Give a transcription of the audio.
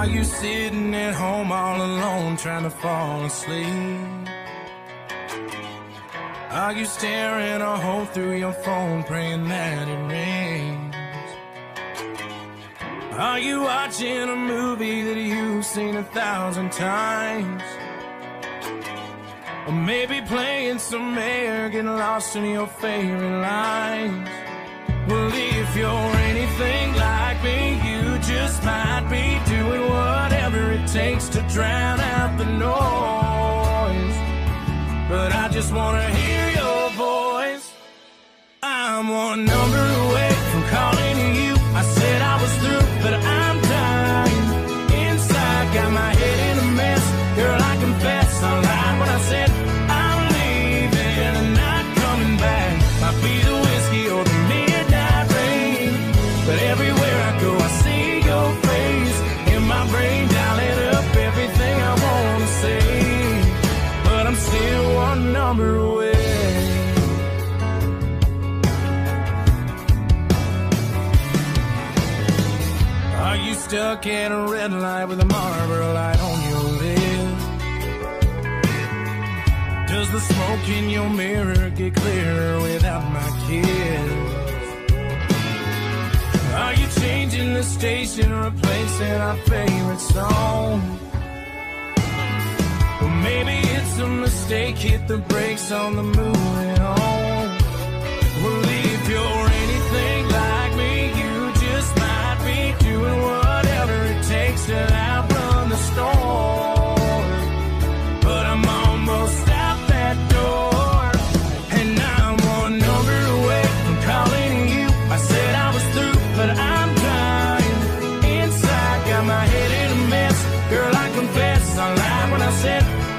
you sitting at home all alone trying to fall asleep? Are you staring a hole through your phone praying that it rains? Are you watching a movie that you've seen 1,000 times? Or maybe playing some mayor, getting lost in your favorite lines? Well, if you're anything like me, you just might be doing whatever it takes to drown out the noise. But I just wanna hear your voice. I'm one number away from calling you. I said I was through, but I'm dying inside, got my head in a mess. Girl, I confess, I lied when I said I'm leaving and not coming back. Might be the whiskey or the midnight rain, but everywhere I go I see your face. In my brain dialing up everything I wanna say, but I'm still one number away. Are you stuck at a red light with a Marlboro light on your lips? Does the smoke in your mirror get clearer without my kiss? Are you changing the station, replacing our favorite song? Or maybe it's a mistake, hit the brakes on the moving on. Well, if you're anything like me, you just might be doing whatever it takes to outrun the storm. But I'm almost out that door, and I'm one number away from calling you. I said I was through, but I'm dying inside, got my head in a mess. Girl, I confess, I lied when I said